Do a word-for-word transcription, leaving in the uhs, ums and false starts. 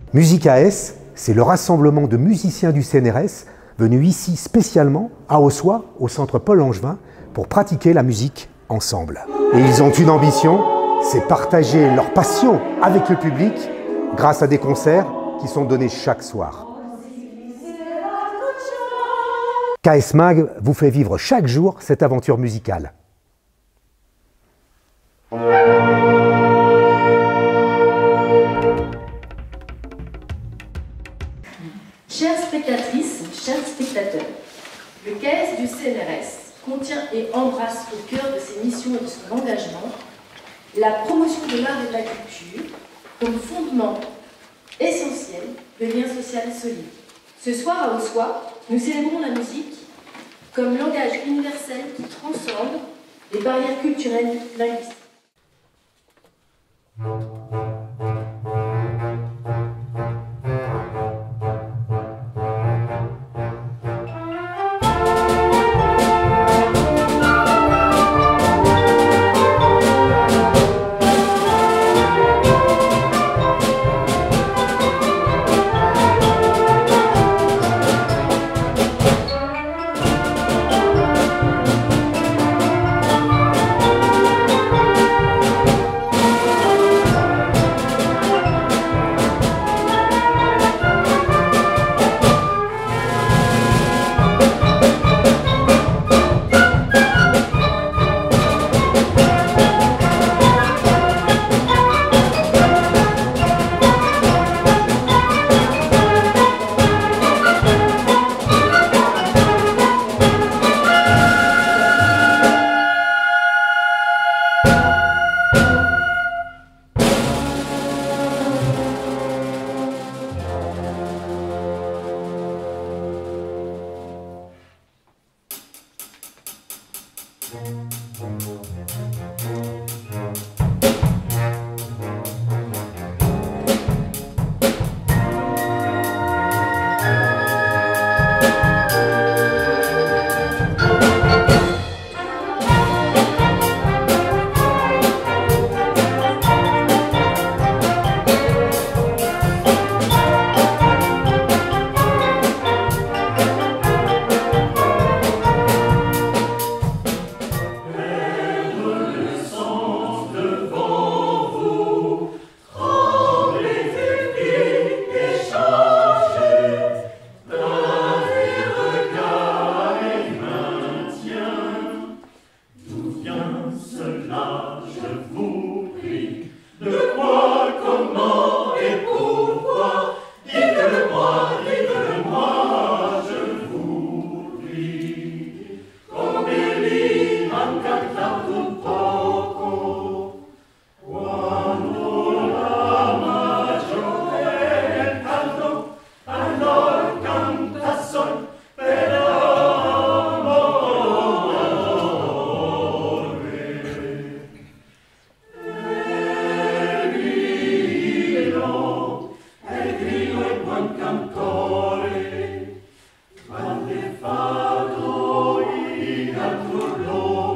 Musicaes, c'est le rassemblement de musiciens du C N R S venus ici spécialement à Ossois, au centre Paul Langevin, pour pratiquer la musique ensemble. Et ils ont une ambition, c'est partager leur passion avec le public grâce à des concerts qui sont donnés chaque soir. K S Mag vous fait vivre chaque jour cette aventure musicale. Chères spectatrices, chers spectateurs, le K S du C N R S contient et embrasse au cœur de ses missions et de son engagement la promotion de l'art et de la culture comme fondement essentiel de lien social solide. Ce soir à Ossois, nous célébrons la musique comme langage universel qui transcende les barrières culturelles linguistiques. Quando fado in altro